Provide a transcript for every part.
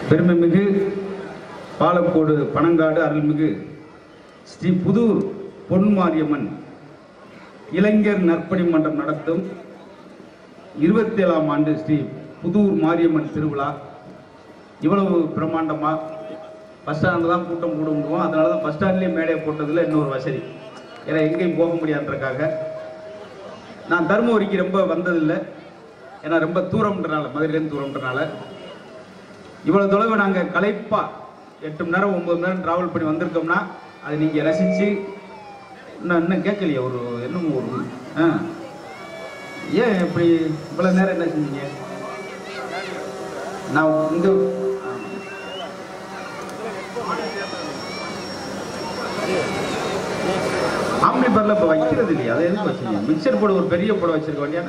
பெருமைமிகு பாலக்கோடு பனங்காடு அருள்மிகு ஸ்ரீ புதூர் பொன்மாரியம்மன் இளைஞர் நற்பணி மன்றம் நடத்தும் 27ஆம் ஆண்டு ஸ்ரீ புதூர் மாரியம்மன் திருவிழா இவ்வளவு பிரம்மாண்டமாக பஸ் ஸ்டாண்டில் தான் கூட்டம் கூடுவோம். அதனால தான் பஸ் ஸ்டாண்ட்லேயே மேடையை போட்டதில் இன்னொரு வசதி. ஏன்னா எங்கேயும் போக முடியாதுன்றக்காக நான் தருமபுரிக்கு ரொம்ப வந்ததில்லை. ஏன்னா ரொம்ப தூரம்ன்றனால, மதுரையிலேருந்து தூரம்ன்றனால இவ்வளோ தொலைவு நாங்கள் களைப்பாக 8 மணி நேரம் 9 மணி நேரம் ட்ராவல் பண்ணி வந்திருக்கோம்னா அதை நீங்கள் ரசித்து இன்னும் கேட்கலையே ஒரு என்னமோ ஒரு ஏன் இப்படி இவ்வளோ நேரம் என்ன செஞ்சீங்க? நான் இங்கே ஆம்னி பரில் இப்போ வைக்கிறது இல்லையா? அதை எதுக்கு வச்சுருங்க? மிக்சர் போர்டு ஒரு பெரிய போட வச்சிருக்க வேண்டியான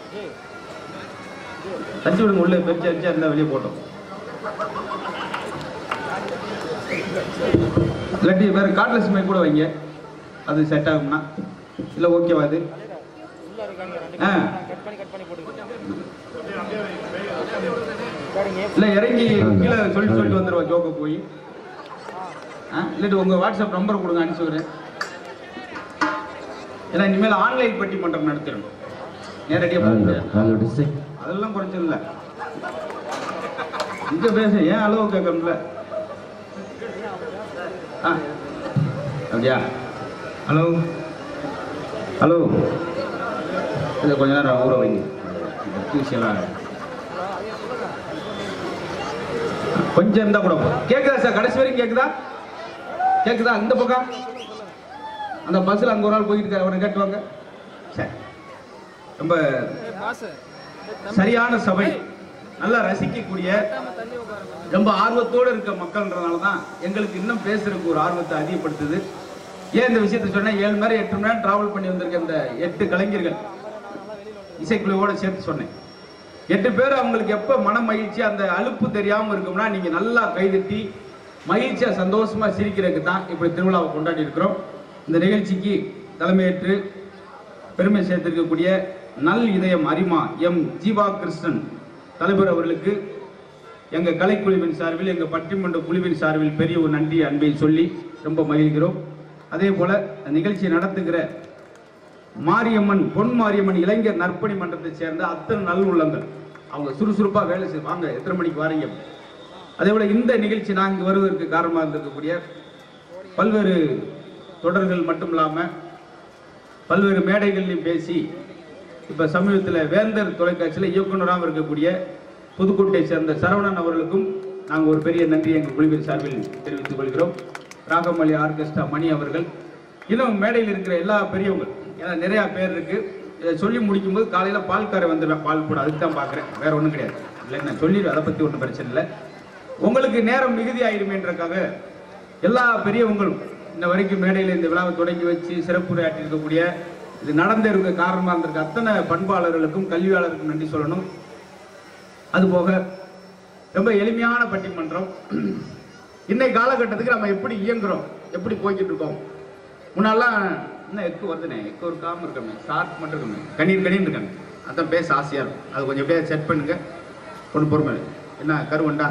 தச்சு விடுங்க. உள்ளே பெருச்சு அடிச்சா இருந்தால் வெளியே போட்டோம். இல்லாட்டி வேறு கார்ட்லெஸ் மைக் கூட வைங்க, அது செட் ஆகும்னா. இல்லை ஓகேவா? அது இல்லை இறங்கி கீழே சொல்லிட்டு வந்துடுவா ஜோக்க போய். இல்லாட்டி உங்கள் வாட்ஸ்அப் நம்பர் கொடுங்க, அனுப்பிச்சுக்கிறேன். ஏன்னா இனிமேல் ஆன்லைன் பட்டிமன்றம் நடத்திடணும். நேரடியாக போக முடியாது. அதெல்லாம் குறைச்சதில்ல. இங்கே பேச ஏன் அளவு கேட்கணும்ல? அப்படியா? ஹலோ ஹலோ, இதை கொஞ்ச நேரம் ஊற வைங்க. விஷயம்லாம் கொஞ்சம் இருந்தால் கூட கேட்குதா சார்? கடைசி வரைக்கும் கேட்குதா? கேட்குதா? இந்த பக்கம் அந்த பஸ்ஸில் அங்கே ஒரு ஆள் போயிட்டு இருக்காரு, அவரை கேட்டுவாங்க. சரி, ரொம்ப சரியான சபை, நல்லா ரசிக்கக்கூடிய ரொம்ப ஆர்வத்தோடு இருக்க மக்கள்ன்றதுனால தான் எங்களுக்கு இன்னும் பேசுறதுக்கு ஒரு ஆர்வத்தை அதிகப்படுத்துது. ஏன் இந்த விஷயத்தை சொன்னேன்? 7 மணி 8 மணி நேரம் டிராவல் பண்ணி வந்திருக்க இந்த 8 கலைஞர்கள் இசைக்குழுவோட சேர்த்து சொன்னேன். 8 பேர் அவங்களுக்கு எப்போ மன மகிழ்ச்சி, அந்த அலுப்பு தெரியாமல் இருக்கும்னா நீங்கள் நல்லா கைதட்டி மகிழ்ச்சியாக சந்தோஷமாக சிரிக்கிறதுக்கு தான் இப்படி திருவிழாவை கொண்டாடி இருக்கிறோம். இந்த நிகழ்ச்சிக்கு தலைமையேற்று பெருமை சேர்த்திருக்கக்கூடிய நல் இதயம் அரிமா எம் ஜீவா கிருஷ்ணன் தலைவர் அவர்களுக்கு எங்கள் கலைக்குழுவின் சார்பில், எங்கள் பட்டிமன்ற குழுவின் சார்பில் பெரிய ஒரு நன்றி அன்பை சொல்லி ரொம்ப மகிழ்கிறோம். அதே போல் நிகழ்ச்சியை நடத்துகிற மாரியம்மன் பொன் மாரியம்மன் இளைஞர் நற்பணி மன்றத்தை சேர்ந்த அத்தனை நல் உள்ளங்கள், அவங்க சுறுசுறுப்பாக வேலை செய்வாங்க. எத்தனை மணிக்கு வாரீங்க? அதே போல் இந்த நிகழ்ச்சி நான் இங்கே வருவதற்கு காரணமாக இருந்திருக்கக்கூடிய பல்வேறு தொடர்கள் மட்டும் இல்லாமல் பல்வேறு மேடைகள்லையும் பேசி இப்போ சமீபத்தில் வேந்தர் தொலைக்காட்சியில் இயக்குநராக இருக்கக்கூடிய புதுக்கோட்டை சேர்ந்த சரவணன் அவர்களுக்கும் நாங்கள் ஒரு பெரிய நன்றி எங்கள் குழுவின் சார்பில் தெரிவித்துக் கொள்கிறோம். ராகமலி ஆர்கெஸ்ட்ரா மணி அவர்கள், இன்னும் மேடையில் இருக்கிற எல்லா பெரியவங்க, ஏன்னா நிறையா பேர் இருக்குது. இதை சொல்லி முடிக்கும்போது காலையில் பால்காரை வந்துடுவேன், பால் கூட அதுக்கு தான் பார்க்குறேன், வேறு ஒன்றும் கிடையாது. இல்லை நான் சொல்லிடுவேன், அதை பற்றி ஒன்றும் பிரச்சனை இல்லை. உங்களுக்கு நேரம் மிகுதி ஆயிருமேன்றக்காக எல்லா பெரியவங்களும் இந்த வரைக்கும் மேடையில் இந்த விழாவை தொடங்கி வச்சு சிறப்புரையாற்றி இருக்கக்கூடிய, இது நடந்து இருக்க காரணமாக இருந்திருக்க அத்தனை பண்பாளர்களுக்கும் கல்வியாளருக்கும் நன்றி சொல்லணும். அதுபோக ரொம்ப எளிமையான பட்டிமன்றம். இன்னைக்கு காலகட்டத்துக்கு நம்ம எப்படி இயங்குறோம், எப்படி போய்கிட்டு இருக்கோம். முன்னாலாம் இன்னும் எக்கு வருதுனே, எக்கு ஒரு காம இருக்கமே, ஷார்ட் மட்டும் இருக்கமே, கண்ணீர் இருக்காங்க, அதான் பேச ஆசையாக இருக்கும். அது கொஞ்சம் அப்படியே செட் பண்ணுங்க, ஒன்று பொறுமை. என்ன கருவண்டா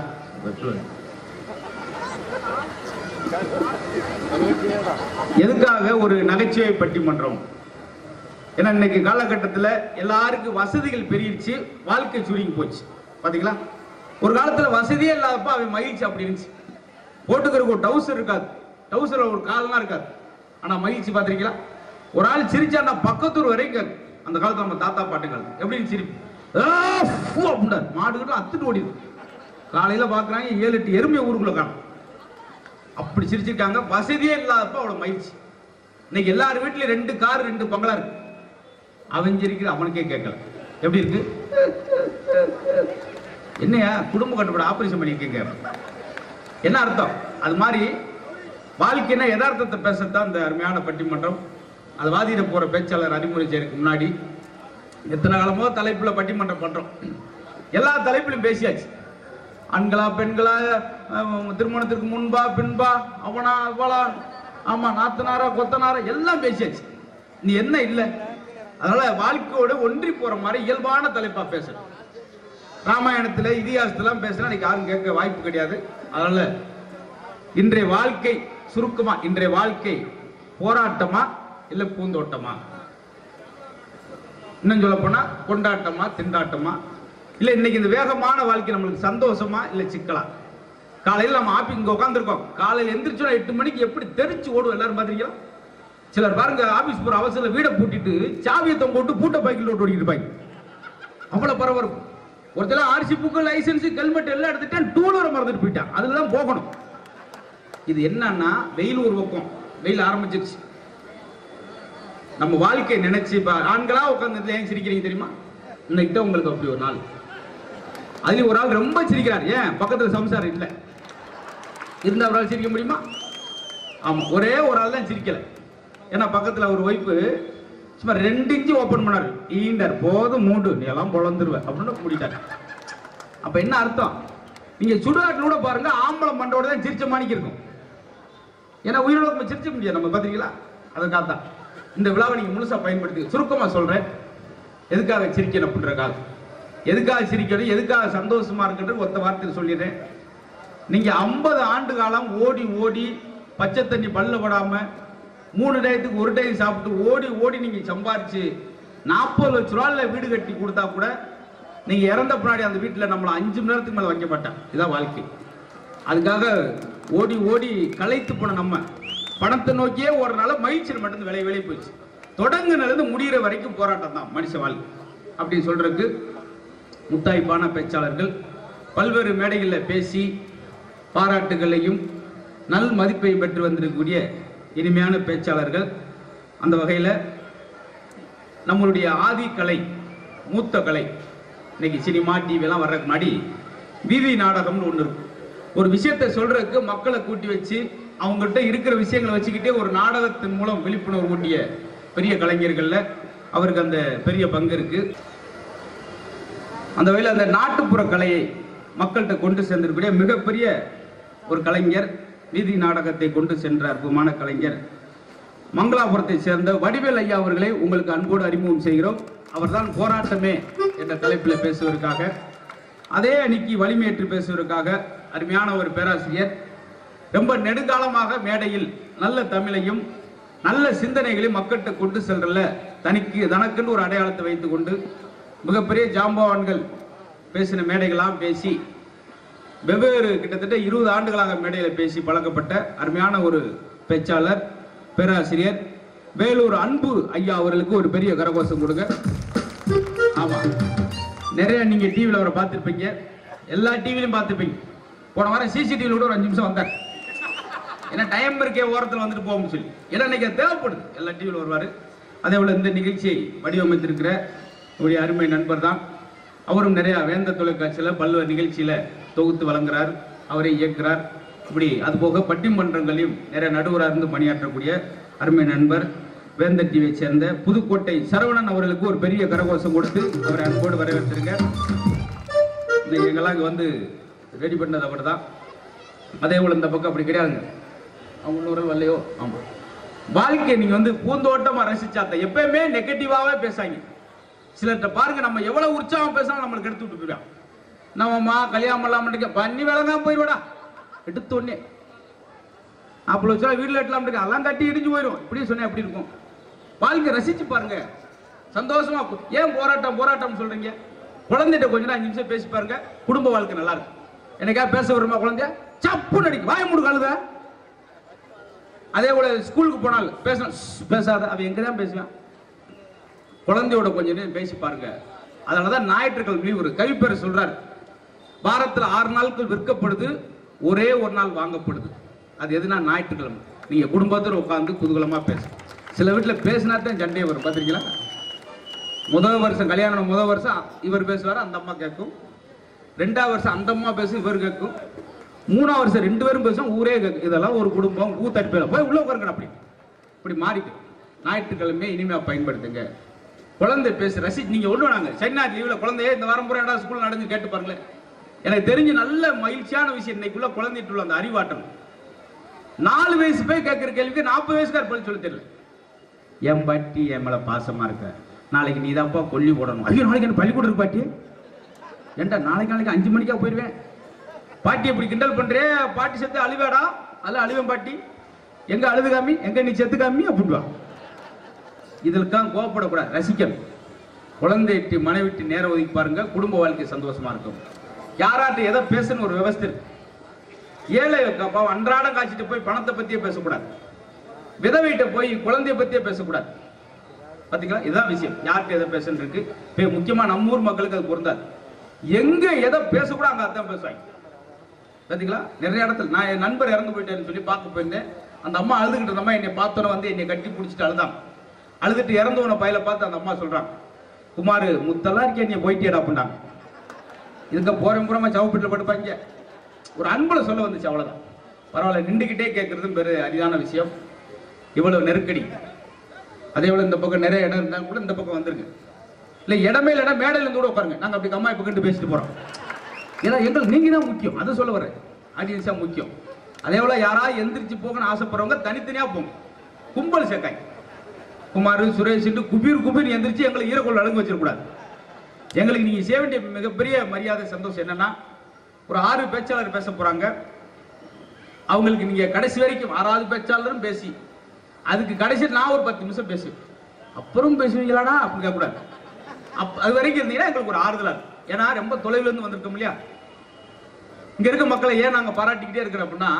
எதுக்காக ஒரு நகைச்சுவை பட்டிமன்றம்? ஏன்னா இன்னைக்கு காலகட்டத்தில் எல்லாருக்கும் வசதிகள் பெருகிடுச்சு, வாழ்க்கை சுருங்கி போச்சு. பார்த்தீங்களா? ஒரு காலத்தில் வசதியே இல்லாதப்ப அவன் மகிழ்ச்சி அப்படி இருந்துச்சு. போட்டுக்கிறதுக்கு ஒரு டவுசர் இருக்காது, டவுசரில் ஒரு காலெல்லாம் இருக்காது, ஆனால் மகிழ்ச்சி பார்த்துருக்கீங்களா? ஒரு ஆள் சிரிச்சான்னா பக்கத்தூர் வரைக்கும். அந்த காலத்தில் நம்ம தாத்தா பாட்டுங்கள் எப்படின்னு சிரிப்பு அப்படின்றார், மாடுகிட்ட அத்துட்டு ஓடிது. காலையில் பார்க்குறாங்க 7-8 எருமையை ஊருக்குள்ள காணும், அப்படி சிரிச்சிருக்காங்க. வசதியே இல்லாதப்ப அவ்வளோ மகிழ்ச்சி. இன்னைக்கு எல்லார் வீட்லையும் 2 கார் 2 பங்களா இருக்கு. அவன் சிரிக்கிற அவனுக்கே கேட்கல எப்படி இருக்கு. என்னையா குடும்ப கட்டுப்பாடு ஆபரேஷன் பண்ணியிருக்கீங்க, என்ன அர்த்தம்? அது மாதிரி வாழ்க்கைன்னா யதார்த்தத்தை பேசத்தான் இந்த அருமையான பட்டிமன்றம். அது வாதிட போகிற பேச்சாளர் அறிமுறை செய்யறதுக்கு முன்னாடி எத்தனை காலமோ தலைப்பில் பட்டிமன்றம் பண்ணுறோம். எல்லா தலைப்பிலும் பேசியாச்சு. ஆண்களா பெண்களா, திருமணத்திற்கு முன்பா பின்பா, அவனா அவளா, ஆமாம் நாத்தனாரா கொத்தனாரா, எல்லாம் பேசியாச்சு. நீ என்ன இல்லை. அதனால வாழ்க்கையோடு ஒன்றி போகிற மாதிரி இயல்பான தலைப்பாக பேசணும். ராமாயணத்துல இதிகாசத்தெல்லாம் பேசினா இன்னைக்கு யாரும் கேட்க வாய்ப்பு கிடையாது. அதனால இன்றைய வாழ்க்கை சுருக்கமா, இன்றைய வாழ்க்கை போராட்டமா இல்ல பூந்தோட்டமா, இன்னும் சொல்ல போனா கொண்டாட்டமா திண்டாட்டமா, இல்ல இன்னைக்கு இந்த வேகமான வாழ்க்கை நம்மளுக்கு சந்தோஷமா இல்ல சிக்கலா? காலையில் நம்ம ஆபீஸ் இங்க உட்காந்துருக்கோம், காலையில் எந்திரிச்சோம் 8 மணிக்கு எப்படி தெரிச்சு ஓடும் எல்லாரும் பாத்தீங்களா? சிலர் பாருங்க ஆபீஸ் போற அவசரம் வீடை பூட்டிட்டு சாவியத்தை போட்டு பூட்ட பைக்கில் ஓடிட்டு இருப்பாங்க. அவ்வளவு பரபரப்பு. ஒருத்தர் ஆர்சி புக்கு லைசன்ஸ் ஹெல்மெட் எல்லாம் எடுத்துட்டேன், டூலரை மறந்துட்டு போயிட்டான். அதுலதான் போகணும். இது என்னன்னா வெயில் ஒரு பக்கம், வெயில் ஆரம்பிச்சிருச்சு. நம்ம வாழ்க்கையை நினைச்சு ஆண்களா உட்கார்ந்து ஏன் சிரிக்கிறீங்க தெரியுமா? இன்னைக்கு உங்களுக்கு அப்படி ஒரு நாள். அதுல ஒரு ஆள் ரொம்ப சிரிக்கிறார். ஏன்? பக்கத்துல சம்சாரம் இல்ல. இருந்தா ஒரு ஆள் சிரிக்க முடியுமா? ஆமா, ஒரே ஒரு ஆள் தான் சிரிக்கல. ஏன்னா பக்கத்துல ஒரு ஒய்ஃபு சும்மா 2 இன்ச்சு ஓபன் பண்ணாரு. ஈண்டர் போதும் மூடு, நீ எல்லாம் பொழந்துருவ அப்படின்னு மூடிட்டாரு. அப்ப என்ன அர்த்தம்? நீங்க சுடுகாட்டில் கூட பாருங்க, ஆம்பளை மண்டோட தான் சிரிச்ச மாணிக்கு இருக்கும். ஏன்னா உயிரோட சிரிச்ச முடியாது நம்ம, பாத்தீங்களா? அதுக்காக தான் இந்த விழாவை நீங்க முழுசா பயன்படுத்தி சுருக்கமா சொல்றேன். எதுக்காக சிரிக்கணும் அப்படின்ற காலம், எதுக்காக சிரிக்கணும், எதுக்காக சந்தோஷமா இருக்குன்றது ஒத்த வார்த்தையில் சொல்லிடுறேன். நீங்க 50 ஆண்டு காலம் ஓடி ஓடி பச்சை தண்ணி பல்ல படாம 3 டயத்துக்கு ஒரு டைம் சாப்பிட்டு ஓடி ஓடி நீங்க சம்பாரிச்சு 40 லட்ச ரூபாயில வீடு கட்டி கொடுத்தா கூட நீங்க இறந்த பின்னாடி அந்த வீட்டில் நம்மளை 5 மணி நேரத்துக்கு மேல வைக்க மாட்டேன். இதான் வாழ்க்கை. அதுக்காக ஓடி ஓடி களைத்து போன நம்ம பணத்தை நோக்கியே ஒரு நாள் மகிழ்ச்சி மட்டும் விலை போயிடுச்சு. தொடங்குனது முடிகிற வரைக்கும் போராட்டம் தான் மனுஷ வாழ்க்கை அப்படின்னு சொல்றதுக்கு முத்தாய்ப்பான பேச்சாளர்கள் பல்வேறு மேடைகளில் பேசி பாராட்டுகளையும் நல் மதிப்பையும் பெற்று வந்திருக்கக்கூடிய இனிமையான பேச்சாளர்கள். அந்த வகையில் நம்மளுடைய ஆதி கலை, மூத்த கலை, இன்னைக்கு சினிமா டிவிலாம் வர்றதுக்கு முன்னாடி வீதி நாடகம்னு ஒன்று இருக்கும். ஒரு விஷயத்தை சொல்றதுக்கு மக்களை கூட்டி வச்சு அவங்ககிட்ட இருக்கிற விஷயங்களை வச்சுக்கிட்டே ஒரு நாடகத்தின் மூலம் விழிப்புணர்வு ஊட்டிய பெரிய கலைஞர்கள்ல அவருக்கு அந்த பெரிய பங்கு இருக்கு. அந்த வகையில் அந்த நாட்டுப்புற கலையை மக்கள்கிட்ட கொண்டு சென்றிருக்கக்கூடிய மிகப்பெரிய ஒரு கலைஞர், வீதி நாடகத்தை கொண்டு சென்ற அற்புதமான கலைஞர் மங்களாபுரத்தை சேர்ந்த வடிவேல் ஐயா அவர்களை உங்களுக்கு அன்போடு அறிமுகம் செய்கிறோம். அவர்தான் போராட்டமே என்ற தலைப்பில் பேசுவதற்காக, அதே அணிக்கு வலிமையேற்று பேசுவதற்காக அருமையான ஒரு பேராசிரியர், ரொம்ப நெடுங்காலமாக மேடையில் நல்ல தமிழையும் நல்ல சிந்தனைகளையும் மக்கள்கிட்ட கொண்டு செல்றல தனக்குன்னு ஒரு அடையாளத்தை வைத்துக் கொண்டு மிகப்பெரிய ஜாம்பவான்கள் பேசின மேடைகளாம் பேசி வெவ்வேறு கிட்டத்தட்ட 20 ஆண்டுகளாக மேடையில் பேசி பழக்கப்பட்ட அருமையான ஒரு பேச்சாளர் பேராசிரியர் வேலூர் அன்பு ஐயா அவர்களுக்கு ஒரு பெரிய கரகோஷம் கொடுங்க. ஆமா, நிறைய நீங்க டிவியில் அவரை பார்த்துருப்பீங்க, எல்லா டிவிலையும் பார்த்துருப்பீங்க. போன வாரம் சிசிடிவியில் கூட ஒரு 5 நிமிஷம் வந்தார். ஏன்னா டைம் இருக்கே ஓரத்தில் வந்துட்டு போகும் சொல்லி, ஏன்னா இன்னைக்கு தேவைப்படுது, எல்லா டிவியில் வருவார். அதே போல இந்த நிகழ்ச்சியை வடிவமைத்திருக்கிற உடைய அருமை நண்பர் தான். அவரும் நிறைய வேந்த தொலைக்காட்சியில் பல்வேறு நிகழ்ச்சியில தொகுத்து வழங்குறார், அவரை இயக்குறார். இப்படி அது போக பட்டிமன்றங்களையும் நிறைய நடுவராக இருந்து பணியாற்றக்கூடிய அருமை நண்பர் வேந்தர் டிவியை சேர்ந்த புதுக்கோட்டை சரவணன் அவர்களுக்கு ஒரு பெரிய கரகோஷம் கொடுத்து அவரை அன்போடு வரவேற்றிருங்க. எங்கெல்லாம் வந்து ரெடி பண்ணது அவர் தான். அதே போல இந்த பக்கம் அப்படி கிடையாதுங்க, அவங்க இன்னொரு வரலையோ. ஆமா, வாழ்க்கை நீங்க வந்து பூந்தோட்டமா ரசிச்சாத்த எப்பயுமே நெகட்டிவாவே பேசாங்க. சிலர்கிட்ட பாருங்க, நம்ம எவ்வளவு உற்சாகம் பேசினாலும் நம்மளுக்கு எடுத்து விட்டு போயிடும். நம்மம்மா கல்யாணம் பண்ணலாம் பண்ணி விளங்காம போயிடுவாடா, எடுத்து ஒன்னே 40 லட்சம் வீட்டில் எட்டலாம், அதெல்லாம் கட்டி இடிஞ்சு போயிடும். இப்படி சொன்னேன் எப்படி இருக்கும் வாழ்க்கை? ரசிச்சு பாருங்க, சந்தோஷமா. ஏன் போராட்டம் போராட்டம் சொல்றீங்க? குழந்தைகிட்ட கொஞ்சம் 5 நிமிஷம் பேசி பாருங்க, குடும்ப வாழ்க்கை நல்லா இருக்கும். எனக்கா பேச வருமா குழந்தைய? சப்பு நடிக்கும், வாய மூடு கழுத. அதே போல ஸ்கூலுக்கு போனால் பேசாத, அவ எங்கதான் பேசுவான். குழந்தையோட கொஞ்சம் நேரம் பேசி பாருங்க. அதனாலதான் ஞாயிற்றுக்கிழமை ஒரு கவிப்பேர் சொல்றாரு, வாரத்தில் 6 நாட்கள் விற்கப்படுது, ஒரே ஒரு நாள் வாங்கப்படுது. அது எதுனா ஞாயிற்றுக்கிழமை. நீங்க குடும்பத்தில் உட்காந்து குதூகலமா பேச. சில வீட்டில் பேசினா தான் சண்டையை வரும், பார்த்துருக்கீங்களா? முதல் வருஷம் கல்யாணம், முதல் வருஷம் இவர் பேசுவார், அந்த அம்மா கேட்கும். 2ஆவது வருஷம் அந்த அம்மா பேசும், இவர் கேட்கும். 3ஆவது வருஷம் 2 பேரும் பேசும், ஊரே கேட்கும். இதெல்லாம் ஒரு குடும்பம், ஊத்தடி பேர் போய் உள்ள உட்காருங்க. அப்படி இப்படி மாறிட்டு ஞாயிற்றுக்கிழமை இனிமையா பயன்படுத்துங்க. குழந்தை பேச ரசி. நீங்க ஒண்ணு வேணாங்க, சைனா லீவ்ல குழந்தைய இந்த வாரம் பூரா ஸ்கூல் நடந்து கேட்டு பாருங்களேன். எனக்கு தெரிஞ்ச நல்ல மகிழ்ச்சியான விஷயம், இன்னைக்குள்ள குழந்தைட்டு உள்ள அந்த அறிவாட்டம். 4 வயசு போய் கேட்கிற கேள்விக்கு 40 வயசுக்கார் பதில் சொல்ல தெரியல. என் பாட்டி என் மேல பாசமா இருக்க, நாளைக்கு நீ தான்ப்பா கொல்லி போடணும். ஐயோ, நாளைக்கு என்ன பள்ளிக்கூடம் இருக்கு பாட்டி, ஏண்டா நாளைக்கு 5 மணிக்கா போயிடுவேன். பாட்டி எப்படி கிண்டல் பண்றே, பாட்டி செத்து அழுவேடா, அல்ல அழுவேன் பாட்டி, எங்க அழுது காமி, எங்க நீ செத்து காமி அப்படின்வா. இதற்காக கோவப்படக்கூடாது, ரசிக்கணும். குழந்தைட்டு மனைவிட்டு நேரம் ஒதுக்கி பாருங்க, குடும்ப வாழ்க்கை சந்தோஷமா இருக்கும். யாராட்டு எதை பேசணும் ஒரு விவஸ்தை இருக்கு. ஏழை அன்றாடம் காய்ச்சிட்டு போய் பணத்தை பத்தியே பேசக்கூடாது, விதவைகிட்ட போய் குழந்தைய பத்தியே பேசக்கூடாது. பாத்தீங்களா, இதுதான் விஷயம். யார்கிட்ட எதை பேசணும் இருக்கு. முக்கியமா நம்ம ஊர் மக்களுக்கு அது பொருந்தாது. எங்க எதை பேசக்கூடாது அங்க அதான் பேசுவாங்க. பாத்தீங்களா, நிறைய இடத்துல நான் என் நண்பர் இறந்து போயிட்டேன்னு சொல்லி பார்க்க போயிருந்தேன். அந்த அம்மா அழுதுகிட்டு இருந்த அம்மா என்னை பார்த்தோன்னு வந்து என்னை கட்டி பிடிச்சிட்டு அழுதான். அழுதுட்டு இறந்தவன பையில பார்த்து அந்த அம்மா சொல்றாங்க, குமார் முத்தெல்லாம் இருக்கே நீ போயிட்டேடா அப்படின்னாங்க. இதுக்கு புறமா சவப்பீட்டில் படுப்பாங்க. ஒரு அன்புல சொல்ல வந்துச்சு, அவ்வளவுதான். பரவாயில்ல, நின்றுகிட்டே கேட்கறது பெரு அரிதான விஷயம். இவ்வளவு நெருக்கடி. அதே போல இந்த பக்கம் நிறைய இடம் இருந்தா கூட இந்த பக்கம் வந்துருங்க. இல்ல இடமே இல்லைன்னா மேடையில இருந்து கூட உட்காருங்க. நாங்க அப்படி அம்மா இப்ப கண்டு பேசிட்டு போறோம். ஏன்னா எங்களுக்கு நீங்க தான் முக்கியம், அதை சொல்ல வர்றேன். ஆடியன்ஸா முக்கியம். அதே போல யாராவது எந்திரிச்சு போகணும்னு ஆசைப்படுறவங்க தனித்தனியா போங்க, கும்பல் சேர்க்காய். குமார் சுரேஷ் குபீர் எந்திரிச்சு எங்களை ஈரக்கொள்ள அடங்கு வச்சிடக்கூடாது. எங்களுக்கு நீங்க செய்ய வேண்டிய மிகப்பெரிய மரியாதை சந்தோஷம் என்னன்னா, ஒரு 6 பேச்சாளர் பேச போறாங்க. அவங்களுக்கு நீங்க கடைசி வரைக்கும் 6வது பேச்சாளரும் பேசி, அதுக்கு கடைசி நான் ஒரு 10 நிமிஷம் பேசு, அப்புறம் பேசுவீங்களாடா அப்படின்னு கேட்கக்கூடாது. அது வரைக்கும் இருந்தீங்கன்னா எங்களுக்கு ஒரு ஆறுதலா இருக்கும். ஏன்னா ரொம்ப தொலைவில் இருந்து வந்திருக்கோம் இல்லையா. இங்க இருக்க மக்களை ஏன் நாங்க பாராட்டிக்கிட்டே இருக்கிறோம் அப்படின்னா,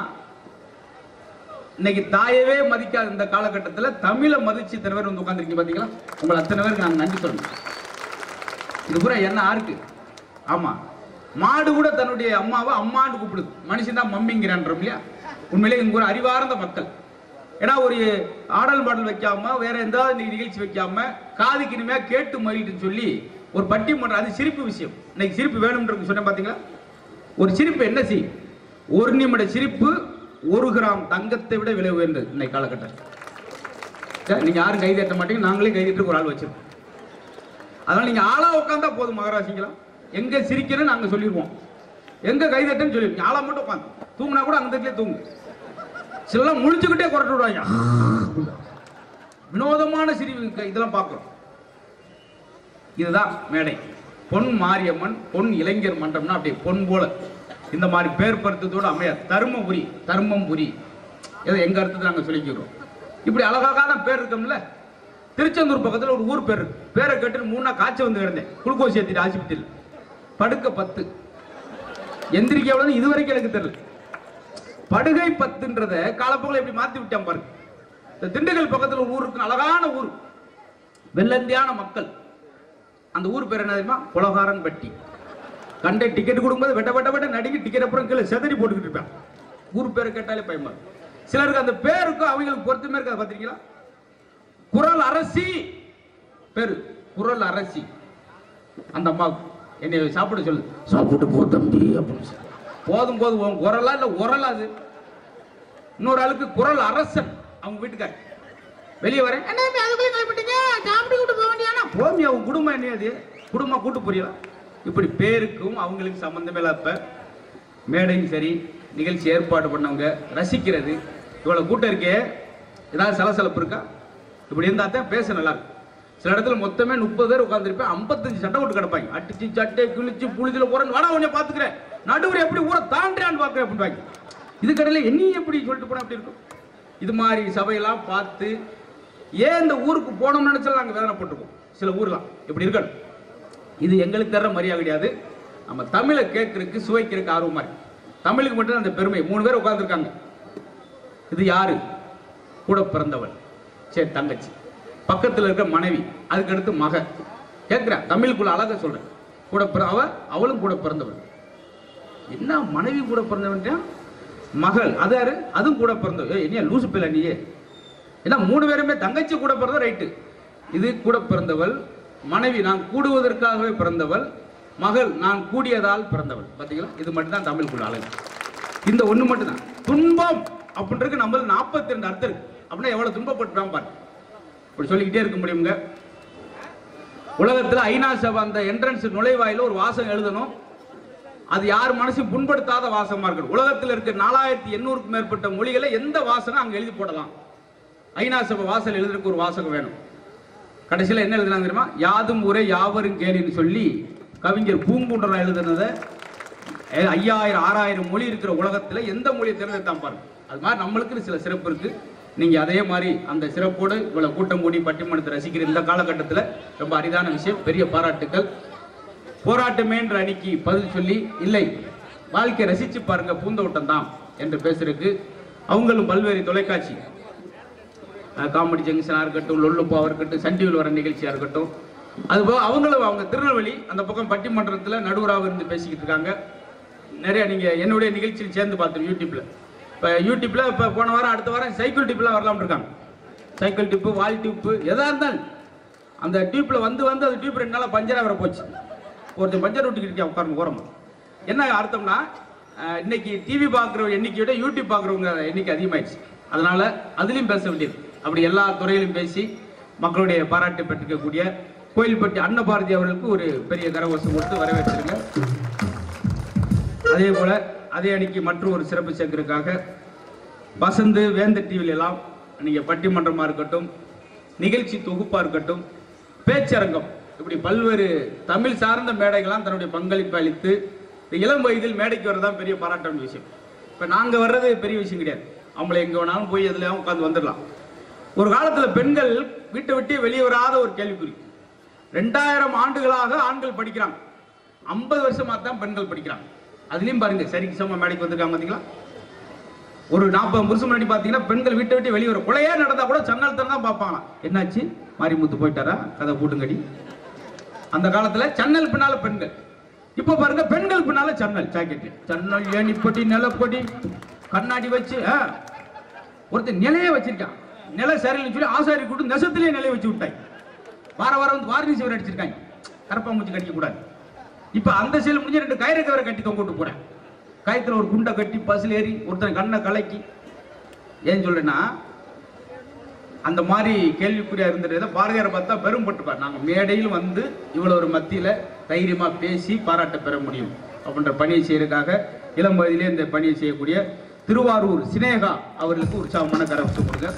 இன்னைக்கு தாயவே மதிக்காத இந்த காலகட்டத்தில் தமிழை மதிச்சு இத்தனை பேர் வந்து உட்காந்துருக்கீங்க. பாத்தீங்களா, உங்களை அத்தனை பேருக்கு நாங்கள் நன்றி சொல்லணும். இது பூரா என்ன ஆருக்கு. ஆமா, மாடு கூட தன்னுடைய அம்மாவை அம்மான்னு கூப்பிடுது, மனுஷன் தான் மம்மிங்கிறான் இல்லையா. உண்மையிலே இங்க ஒரு அறிவார்ந்த மக்கள். ஏன்னா ஒரு ஆடல் பாடல் வைக்காம வேற எந்த நிகழ்ச்சி வைக்காம காதுக்கு இனிமையா கேட்டு மகிழ்ச்சின்னு சொல்லி ஒரு பட்டிமன்றம். அது சிரிப்பு விஷயம். இன்னைக்கு சிரிப்பு வேணும்னு சொன்னேன். பாத்தீங்களா, ஒரு சிரிப்பு என்ன செய்யும்? 1 நிமிட சிரிப்பு 1 கிராம் தங்கத்தை விட விலை உயர்ந்தது இன்னைக்கு காலகட்டம். நீங்க யாரும் கை தட்ட மாட்டீங்க, நாங்களே கை தட்டு ஒரு ஆள் வச்சிருக்கோம். அதனால நீங்க ஆளா உட்காந்தா போதும். மகராசிங்களா எங்க சிரிக்கிறேன்னு நாங்க சொல்லிடுவோம், எங்க கை தட்டுன்னு சொல்லிடுவோம். ஆளா மட்டும் உட்காந்து தூங்கினா கூட அந்த இடத்துல தூங்கு. சிலலாம் முழிச்சுக்கிட்டே குறைட்டு விடுவாங்க. வினோதமான சிரிப்பு இதெல்லாம் பார்க்கிறோம். இதுதான் மேடை. பொன் மாரியம்மன் பொன் இளைஞர் மன்றம்னா அப்படி பொன் போல இந்த மாதிரி பேர் பருத்தத்தோடு அமையாது. தர்மபுரி எங்க அர்த்தத்தை நாங்கள் சொல்லிக்கிறோம். இப்படி அழகான பேர் இருக்கோம்ல. திருச்செந்தூர் பக்கத்தில் ஒரு ஊர் பேர் இருக்கு. பேரை கேட்டு 3 நாள் காய்ச்சல் வந்து கிடந்தேன். குளுக்கோஸ் ஏற்றிட்டு ஆஸ்பத்திரியில் படுக்க 10 எந்திரிக்க எவ்வளவு இதுவரைக்கும் எனக்கு தெரியல. படுகை 10ன்றத காலப்போக்கில் எப்படி மாத்தி விட்டான் பாருங்க. இந்த திண்டுக்கல் பக்கத்தில் ஒரு ஊர் இருக்கு, அழகான ஊர், வெள்ளந்தியான மக்கள். அந்த ஊர் பேர் என்ன தெரியுமா? புலகாரன் பட்டி. கண்டே டிக்கெட் கொடுக்கும்போது வெட்ட நடிகை டிக்கெட் அப்புறம் கீழே செதறி போட்டுக்கிட்டு இருப்பான். ஊர் பேரை கேட்டாலே பயமா. சிலருக்கு அந்த பேருக்கும் அவங்களுக்கு பொறுத்துமே இருக்காது. பாத்தீங்களா, குரல் அரசி பேரு, குரல் அரசி. அந்த அம்மா என்னை சாப்பிட சொல்லு, சாப்பிட்டு போ தம்பி அப்படின்னு. போதும் உன் குரலா இல்ல உரலா? அது இன்னொரு ஆளுக்கு குரல் அரசன், அவங்க வீட்டுக்கார. வெளியே வரேன், போமி அவங்க குடும்பம் என்னது, குடும்பம் கூட்டு புரியலாம். இப்படி பேருக்கும் அவங்களுக்கு சம்பந்தமே இல்ல. அப்ப மேடையும் சரி, நிகழ்ச்சி ஏற்பாடு பண்ணவங்க ரசிக்கிறது. இவ்வளவு கூட்டம் இருக்கே, ஏதாவது சலசலப்பு இருக்கா? இப்படி இருந்தா தான் பேச நல்லா இருக்கும். சில இடத்துல மொத்தமே 30 பேர் உட்காந்துருப்பேன், 55 சட்டை போட்டு கிடப்பாங்க. அடிச்சு சட்டை கிழிச்சு புளிச்சுல போறேன், வட உடனே பாத்துக்கிறேன், நடுவர் எப்படி ஊரை தாண்டான்னு பாக்குறேன் அப்படின்வாங்க. இது கடையில் என்ன எப்படி சொல்லிட்டு போனா அப்படி இருக்கும். இது மாதிரி சபையெல்லாம் பார்த்து ஏன் இந்த ஊருக்கு போனோம்னு நினைச்சாலும் நாங்கள் வேதனைப்பட்டிருக்கோம். சில ஊர்லாம் இப்படி இருக்கணும். இது எங்களுக்கு தர மரியாதை கிடையாது. நம்ம தமிழை கேட்கறதுக்கு சுவைக்கிறதுக்கு ஆர்வமா இருக்கு. தமிழுக்கு மட்டும் அந்த பெருமை. 3 பேர் உட்கார்ந்துருக்காங்க. இது யாரு? கூட பிறந்தவள், சரி தங்கச்சி, பக்கத்தில் இருக்க மனைவி, அதுக்கு அடுத்து மக. கேட்கிறேன், தமிழுக்குள்ள அழகா சொல்றேன். கூட அவளும் கூட பிறந்தவள். என்ன மனைவி கூட பிறந்தவன், மகள் அது யாரு? அதுவும் கூட பிறந்தவள். என்ன லூசு பிள்ளை நீயே? ஏன்னா 3 பேருமே தங்கச்சி கூட பிறந்த ரைட்டு. இது கூட பிறந்தவள், மனைவி நான் கூடுவதற்காகவே பிறந்தவள், மகள் நான் கூடியதால் பிறந்தவள். பார்த்தீங்களா, இது மட்டும் தான் தமிழுக்குள்ள அழகு. இந்த ஒண்ணு மட்டும் தான். துன்பம் அப்படின்றது நம்ம 42 அர்த்தம் இருக்கு. அப்படின்னா எவ்வளவு துன்பப்பட்டுறான் பாரு. இப்படி சொல்லிக்கிட்டே இருக்க முடியுங்க. உலகத்தில் ஐநா சபை அந்த என்ட்ரன்ஸ் நுழைவாயில ஒரு வாசகம் எழுதணும். அது யார் மனசையும் புண்படுத்தாத வாசகமா இருக்கணும். உலகத்தில் இருக்க 4800க்கும் மேற்பட்ட மொழிகளை எந்த வாசகம் அங்க எழுதி போடலாம். ஐநா சபை வாசல் எழுதுறதுக்கு ஒரு வாசகம் வேணும். கடைசியில் என்ன எழுதுனாங்க தெரியுமா? யாதும் ஊரே யாவரும் கேளின்னு சொல்லி கவிஞர் பூங்குன்றன் எழுதுனதை 5000 6000 மொழி இருக்கிற உலகத்தில் எந்த மொழியை தேர்ந்தெடுத்தான் பாருங்க. அது மாதிரி நம்மளுக்கு சில சிறப்பு இருக்கு. நீங்க அதே மாதிரி அந்த சிறப்போடு இவ்வளவு கூட்டம் கூடி பட்டிமன்றத்தை ரசிக்கிற இந்த காலகட்டத்தில் ரொம்ப அரிதான விஷயம். பெரிய பாராட்டுக்கள். போராட்டமேன்ற அணிக்கு பதில் சொல்லி இல்லை வாழ்க்கையை ரசிச்சு பாருங்க பூந்தோட்டம் தான் என்று பேசுறதுக்கு அவங்களும் பல்வேறு தொலைக்காட்சி காமெடி ஜங்ஷனாக இருக்கட்டும், லொல்லுப்பாவாக இருக்கட்டும், சன் டிவியில் வர நிகழ்ச்சியாக இருக்கட்டும், அதுபோக அவங்களும் அவங்க திருநெல்வேலி அந்த பக்கம் பட்டிமன்றத்தில் நடுவராக இருந்து பேசிக்கிட்டு இருக்காங்க. நிறைய நீங்கள் என்னுடைய நிகழ்ச்சியில் சேர்ந்து பார்த்தோம் யூடியூப்பில். இப்போ யூடியூப்பில் இப்போ போன வாரம் அடுத்த வாரம் சைக்கிள் டிப்லாம் வரலாம்னு இருக்காங்க. சைக்கிள் டிப்பு, வால் டிப்பு, எதாக இருந்தாலும் அந்த டியூப்பில் வந்து அது டியூப் 2 நாளாக பஞ்சராக வர போச்சு. ஒருத்தர் பஞ்சர் விட்டுக்கிட்டு இருக்கேன் உட்காரணும் ஓரமாக. என்ன அர்த்தம்னா இன்னைக்கு டிவி பார்க்குற எண்ணிக்கையோட யூடியூப் பார்க்குறவங்க எண்ணிக்கை அதிகமாகிடுச்சு. அதனால் அதுலேயும் பேச வேண்டியது. அப்படி எல்லா துறையிலும் பேசி மக்களுடைய பாராட்டு பெற்றிருக்கக்கூடிய கோயில்பட்டி அன்னபாரதி அவர்களுக்கு ஒரு பெரிய கரகோஷம் கொடுத்து வரவேற்றிருங்க. அதே போல அதே அணிக்கு மற்றும் ஒரு சிறப்பு சேர்க்கிறதுக்காக வசந்து வேந்த டிவில எல்லாம் நீங்க பட்டிமன்றமா இருக்கட்டும், நிகழ்ச்சி தொகுப்பா இருக்கட்டும், பேச்சரங்கம், இப்படி பல்வேறு தமிழ் சார்ந்த மேடைகள்லாம் தன்னுடைய பங்களிப்பு அளித்து இளம் வயதில் மேடைக்கு வரதான் பெரிய பாராட்டான விஷயம். இப்ப நாங்க வர்றது பெரிய விஷயம் கிடையாது. அவங்களை எங்க வேணாலும் போய் எதுல உட்காந்து வந்துடலாம். ஒரு காலத்துல பெண்கள் வீட்டை விட்டு வெளியே வராத ஒரு கேள்விக்குறி. 2000 ஆண்டுகளாக ஆண்கள் படிக்கிறாங்க, 50 வருஷமா தான் பெண்கள் படிக்கிறாங்க. அதுலயும் பாருங்க சரிக்கு சம மேடைக்கு வந்திருக்காங்க பாத்தீங்களா. ஒரு 40 வருஷம் முன்னாடி பாத்தீங்கன்னா பெண்கள் வீட்டை விட்டு வெளியே வர கொலையா நடந்தா கூட சன்னல் தான் பார்ப்பாங்க. என்னாச்சு மாரிமுத்து போயிட்டாரா கதை போட்டுங்கடி. அந்த காலத்துல சன்னல் பின்னால பெண்கள். இப்ப பாருங்க பெண்கள் பின்னால சன்னல், ஜாக்கெட், சன்னல், ஏணிப்பட்டி, நிலப்படி, கண்ணாடி வச்சு ஒருத்தர் நிலையே வச்சிருக்கான். நில சரியில்லைன்னு சொல்லி ஆசாரி கூட்டு நெசத்திலேயே நிலையை வச்சு விட்டாங்க. வாரம் வந்து வார்னிஷ் வேற அடிச்சிருக்காங்க. கரப்பா மூச்சு கட்டிக்க கூடாது. இப்ப அந்த செயல் முடிஞ்சு 2 கயிறு கவரை கட்டி தொங்கிட்டு போறேன். கயத்துல ஒரு குண்டை கட்டி பஸ்ல ஏறி ஒருத்தன் கண்ணை கலக்கி. ஏன் சொல்றேன்னா அந்த மாதிரி கேள்விக்குறியா இருந்தது. பாரதியாரை பார்த்தா பெரும்பட்டுப்பார். நாங்க மேடையில் வந்து இவ்வளவு ஒரு மத்தியில தைரியமா பேசி பாராட்ட பெற முடியும் அப்படின்ற பணியை செய்யறதுக்காக இளம் வயதிலே இந்த பணியை செய்யக்கூடிய திருவாரூர் சினேகா அவர்களுக்கு உற்சாகமான கரவசம் கொடுங்க.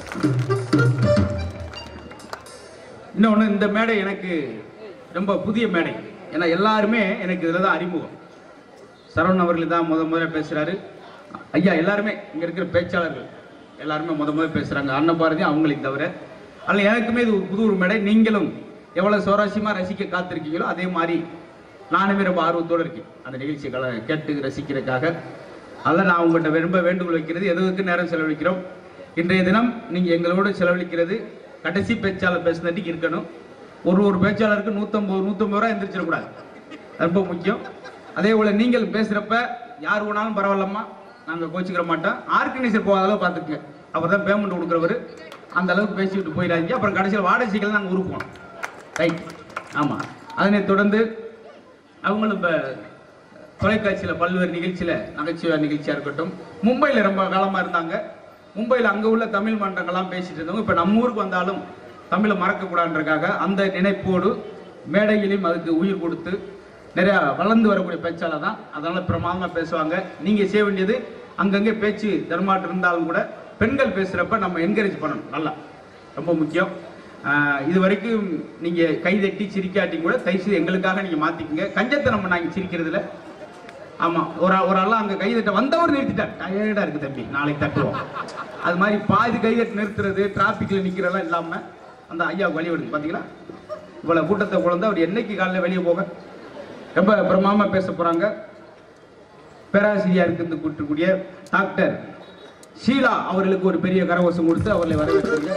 இன்னொன்று, இந்த மேடை எனக்கு ரொம்ப புதிய மேடை. ஏன்னா எல்லாருமே எனக்கு இதில் தான் அறிமுகம். சரவணன் அவர்கள் தான் முதல்ல பேசுகிறாரு. ஐயா எல்லாருமே இங்கே இருக்கிற பேச்சாளர்கள் எல்லாருமே முதல்ல பேசுகிறாங்க. அன்னபாரதி அவங்களுக்கு தவிர. அதில் எனக்குமே இது புது ஒரு மேடை. நீங்களும் எவ்வளோ சுவாரஸ்யமாக ரசிக்க காத்திருக்கீங்களோ அதே மாதிரி நானுமே ரொம்ப ஆர்வத்தோடு இருக்கேன் அந்த நிகழ்ச்சிகளை கேட்டு ரசிக்கிறதுக்காக. அதில் நான் உங்கள்கிட்ட ரொம்ப வேண்டுகோள் வைக்கிறது, எதுக்கு நேரம் செலவழிக்கிறோம். இன்றைய தினம் நீங்கள் எங்களோடு செலவழிக்கிறது கடைசி பேச்சாளர் பேசுனதுக்கு இருக்கணும். ஒரு பேச்சாளருக்கு 150 ரூபா எந்திரிச்சிடக்கூடாது. ரொம்ப முக்கியம். அதே போல் நீங்கள் பேசுகிறப்ப யார் வேணாலும் பரவாயில்லம்மா, நாங்கள் கோச்சிக்கிற மாட்டோம். ஆர்கனைசர் போகாத அளவு பார்த்துக்குங்க. அவர் தான் பேமெண்ட் கொடுக்குறவர். அந்த அளவுக்கு பேசிக்கிட்டு போயிடாதீங்க. அப்புறம் கடைசியில் வாடகைகள் நாங்கள் உருப்போம். ரைட். ஆமாம். அதனை தொடர்ந்து அவங்களும் இப்போ தொலைக்காட்சியில் பல்வேறு நிகழ்ச்சியில் நகைச்சுவை நிகழ்ச்சியாக இருக்கட்டும். மும்பையில் ரொம்ப காலமாக இருந்தாங்க. மும்பையில் அங்கே உள்ள தமிழ் மன்றங்கள்லாம் பேசிட்டு இருந்தவங்க இப்போ நம்ம ஊருக்கு வந்தாலும் தமிழை மறக்கக்கூடாதுன்றக்காக அந்த நினைப்போடு மேடையிலையும் அதுக்கு உயிர் கொடுத்து நிறையா வளர்ந்து வரக்கூடிய பேச்சாளர் தான். அதனால் பிரமாதமாக பேசுவாங்க. நீங்கள் செய்ய வேண்டியது அங்கங்கே பேச்சு தர்மாட்டு இருந்தாலும் கூட பெண்கள் பேசுகிறப்ப நம்ம என்கரேஜ் பண்ணணும். நல்லா ரொம்ப முக்கியம். இது வரைக்கும் நீங்கள் கைதட்டி சிரிக்காட்டி கூட தயவுசெய்து எங்களுக்காக நீங்கள் மாற்றிக்குங்க. கஞ்சத்தனம் நாங்கள் சிரிக்கிறதுல. ஆமாம், ஒரு ஆள் அங்கே கைதட்ட வந்தவர் நிறுத்திட்டார். டயர்டாக இருக்குது தம்பி, நாளைக்கு தட்டுவோம். அது மாதிரி பாதி கைதட்டு நிறுத்துறது, டிராஃபிக்கில் நிற்கிறதெல்லாம் இல்லாமல் அந்த ஐயாவுக்கு வழி விடுங்க. பார்த்தீங்களா இவ்வளோ கூட்டத்தை குழந்தை அவர் என்னைக்கு காலையில் வெளியே போக ரொம்ப பிரமாதமாக பேச போகிறாங்க. பேராசிரியருக்கு இருந்து கூட்டக்கூடிய டாக்டர் ஷீலா அவர்களுக்கு ஒரு பெரிய கரகோஷம் கொடுத்து அவர்களை வரவேற்று.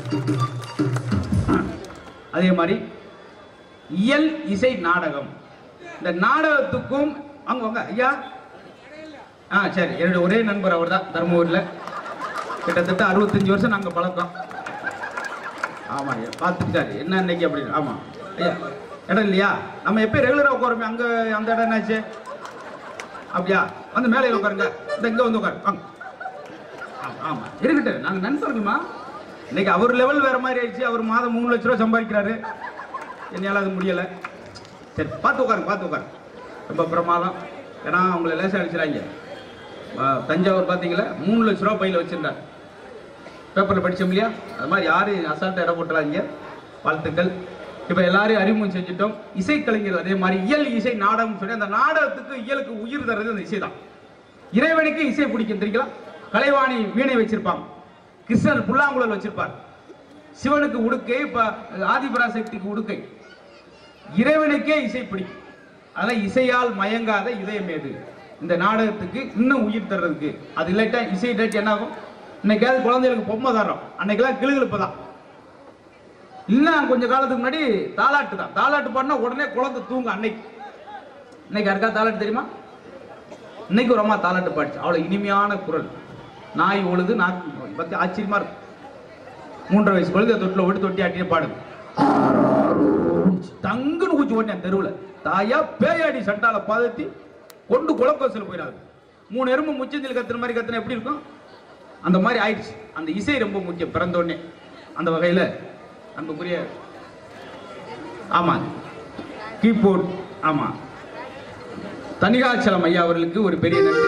அதே மாதிரி இயல் இசை நாடகம், இந்த நாடகத்துக்கும் அங்க வாங்க ஐயா. சரி, என்னுடைய ஒரே நண்பர் அவர் தான். தர்மபுரியில் கிட்டத்தட்ட 65 வருஷம் நாங்கள் பழக்கம். ஆமா ஐயா, பார்த்துக்கிட்டாரு என்ன இன்னைக்கு அப்படின்னு. ஆமா ஐயா, இடம் இல்லையா? நம்ம எப்போ ரெகுலராக உட்காருமே அங்கே, அந்த இடம் என்னாச்சு? அப்படியா? வந்து மேலே உட்காருங்க. இந்த இங்கே வந்து உட்காரு வாங்க. ஆமாம் இருக்கட்டும், நாங்கள் நண்பர்களுமா. இன்னைக்கு அவர் லெவல் வேற மாதிரி ஆயிடுச்சு. அவர் மாதம் 3 லட்ச ரூபா சம்பாதிக்கிறாரு. என்னால் அது முடியலை. சரி, பார்த்து உட்காரு. ரொம்ப பிரமாதம். ஏன்னா அவங்கள லேசாக அடிச்சிடாங்க. தஞ்சாவூர் பார்த்தீங்களா 3 லட்ச ரூபா பையில் வச்சுருந்தார். பேப்பரில் படித்தோம் இல்லையா? அது மாதிரி யாரும் அசால்ட்டாக இடம் போட்டுறாங்க. வாழ்த்துக்கள். இப்ப எல்லாரையும் அறிமுகம் செஞ்சுட்டோம். இசைக்கலைஞர் அதே மாதிரி இயல் இசை நாடகம் சொல்லி அந்த நாடகத்துக்கு இயலுக்கு உயிர் தர்றது அந்த இசை தான். இறைவனுக்கு இசை பிடிக்கும் தெரியுங்களா? கலைவாணி வீணை வச்சிருப்பாங்க, கிருஷ்ணர் புல்லாங்குழல் வச்சிருப்பார், சிவனுக்கு உடுக்கை, இப்ப ஆதிபராசக்திக்கு உடுக்கை. இறைவனுக்கே இசை பிடிக்கும். அதனால இசையால் மயங்காத இதயம் ஏது இந்த நாடகத்துக்கு இன்னும் உயிர் தர்றதுக்கு. அது இல்லாட்டா இசை இல்லாட்டி என்ன ஆகும்? இன்னைக்காவது குழந்தைகளுக்கு பொம்மை தர்றோம், அன்னைக்கெல்லாம் கிளுகிழப்பு தான். இன்னும் கொஞ்சம் காலத்துக்கு முன்னாடி தாலாட்டு தான். தாலாட்டு பாடினா உடனே குழந்தை தூங்க. இன்னைக்கு யாருக்கா தாலாட்டு தெரியுமா? இன்னைக்கு ஒரு அம்மா தாலாட்டு பாடிச்சு, அவ்வளவு இனிமையான குரல். நாய் ஒழுது நாக்கு பத்தி ஆச்சரியமா இருக்கும். 3.5 வயசு குழந்தை தொட்டில விட்டு தொட்டி ஆட்டியே பாடுது. தங்குன்னு ஊச்சி ஓட்டினேன் தெருவில். தாயா பேயாடி சண்டால பாதத்தி கொண்டு குளக்கோசல் போயிடாது. 3 எறும்பு முச்சந்தில் கத்துற மாதிரி கத்துனா எப்படி இருக்கும்? அந்த மாதிரி ஆயிடுச்சு. அந்த இசை ரொம்ப முக்கியம் பிறந்த உடனே. அந்த வகையில அன்புக்குரிய ஆமா கீபோர்ட் ஆமா தணிகாச்சலம் ஐயா அவர்களுக்கு ஒரு பெரிய நன்றி.